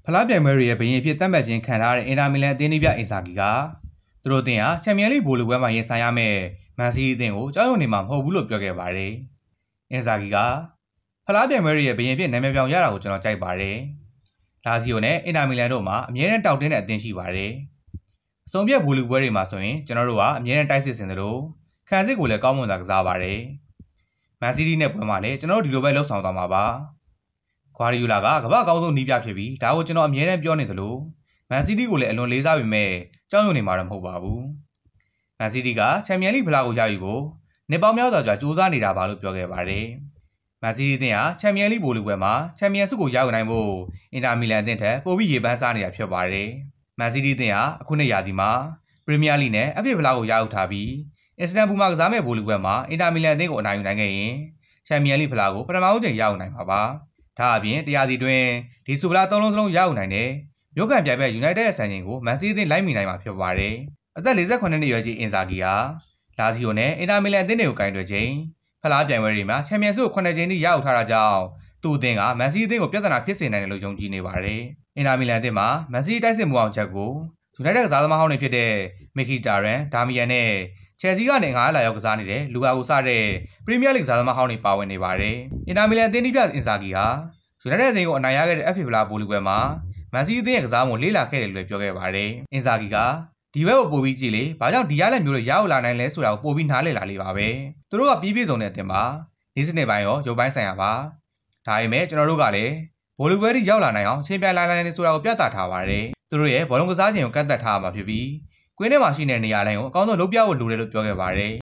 ဖလားပြိုင်ပွဲတွေရဲ့ဘရင်အဖြစ်သတ်မှတ်ခြင်းခံထားတဲ့အင်တာမီလန်အသင်းနည်းပြအင်ဇာဂီကသူတို့အသင်းဟာချန်ပီယံလိဗိုလ်လုပွဲမှာရင်ဆိုင်ရမယ့်မန်စီးတီးအသင်းကိုကြောက်ရွံ့နေမှာမဟုတ်ဘူးလို့ပြောခဲ့ပါတယ်။အင်ဇာဂီကဖလားပြိုင်ပွဲတွေရဲ့ဘရင်အဖြစ်နာမည်ပြောင်ရတာကိုကျွန်တော်ကြိုက်ပါတယ်။လာဇီယိုနဲ့အင်တာမီလန်တို့မှာအမြဲတမ်းတောက်တင်းတဲ့အသင်းရှိပါတယ်။အဆုံးဖြတ်ဗိုလ်လုပွဲတွေမှာဆိုရင်ကျွန်တော်တို့ကအမြဲတမ်းတိုက်စစ်ဆင်တယ်လို့ခံစစ်ကိုလည်းကောင်းမွန်စွာကစားပါတယ်။မန်စီးတီးနဲ့ပွဲမှာလည်းကျွန်တော်တို့ဒီလိုပဲလှုပ်ဆောင်သွားမှာပါ။ကွာဒီယိုလာကကမ္ဘာအကောင်းဆုံးနီးပြဖြစ်ပြီးဒါကိုကျွန်တော်အမြဲတမ်းပြောနေသလိုမန်စီးတီးကိုလည်းအလွန်လေးစားပေမဲ့ကြောက်ရွံ့နေမှာတော့မဟုတ်ပါဘူး။မန်စီးတီးကချန်ပီယံလိဖလားကိုရယူဖို့နှစ်ပေါင်းများစွာကြာကြိုးစားနေတာပါလို့ပြောခဲ့ပါတယ်။မန်စီးတီးအသင်းဟာချန်ပီယံလိဗိုလ်လုပွဲမှာချန်ပီယံဆုကိုရယူနိုင်ဖို့အင်တာမီလန်အသင်းထက်ပိုပြီးရေပန်းစားနေတာဖြစ်ပါတယ်။မန်စီးတီးအသင်းဟာအခုနှစ်ရာသီမှာပရီးမီးယားလိနဲ့ FA ဖလားကိုရယူထားပြီးအစ္စတန်ဘူလ်မှာကစားမဲ့ဗိုလ်လုပွဲမှာအင်တာမီလန်အသင်းကိုအနိုင်ယူနိုင်ခဲ့ရင်ချန်ပီယံလိဖလားကိုပထမဆုံးချိန်ရယူနိုင်မှာပါ။ဒါအပြင်တရားစီတွင်ဒီဆိုဖလားသုံးလုံးစလုံးရယူနိုင်တဲ့မြို့ကန်ပြိုင်ဘက် United ရဲ့စံချိန်ကိုမန်စီးတီးလိုက်မိနိုင်မှာဖြစ်ပါတယ်။အသက်48နှစ်အရွယ်ကြီးအင်ဇာဂီဟာလာဇီယိုနဲ့အင်တာမီလန်အသင်းတွေကိုကင်တွယ်ချိန်ဖလားပြိုင်ပွဲတွေမှာချန်ပီယံဆုကို9ချိန်ထိရယူထားတာကြောင့်သူ့အသင်းကမန်စီးတီးအသင်းကိုပြဿနာဖြစ်စေနိုင်တယ်လို့ယုံကြည်နေပါတယ်။အင်တာမီလန်အသင်းမှာမန်စီးတီးတိုက်စစ်မှုအောင်ချက်ကို United ကစားသမားဟောင်းတွေဖြစ်တဲ့မီကီတာရန်ဒါမီယန်နဲ့ချယ်ဆီကနေငါးလာရောက်ကစားနေတဲ့လူကာကိုစတဲ့ပရီးမီးယားလိကစားသမားဟောင်းတွေပါဝင်နေပါတယ်။အင်တာမီလန်အသင်းပြအင်ဇာဂီဟာUnited အသင်းကိုအနိုင်ရခဲ့တဲ့ FA ဖလားဗိုလ်လုပွဲမှာမန်စီးတီးအသင်းရဲ့ကစားပုံလေးလာခဲ့တယ်လို့ပြောခဲ့ပါတယ်။အင်ဇာဂီကဒီဘက်ကိုပို့ပြီးကြည့်လေဘာကြောင့်ဒီရလက်မျိုးတွေရအောင်လာနိုင်လဲဆိုတာကိုပို့ပြီးနားလည်လာလိမ့်ပါပဲ။သူတို့ကပြီးပြည့်စုံတဲ့အသင်းပါ။ဒီစနစ်ပိုင်းရောရုပ်ပိုင်းဆိုင်ရာပါ။ဒါပေမဲ့ကျွန်တော်တို့ကလည်းဗိုလ်လုပွဲထိရောက်လာနိုင်အောင်ချင်းပြိုင်လာနိုင်တယ်ဆိုတာကိုပြသထားပါတယ်။သူတို့ရဲ့ဘောလုံးကစားခြင်းကိုကန့်သက်ထားမှာဖြစ်ပြီးကွင်းထဲမှာရှိတဲ့နေရာတိုင်းကိုအကောင်းဆုံးလုပ်ပြဖို့လိုတယ်လို့ပြောခဲ့ပါတယ်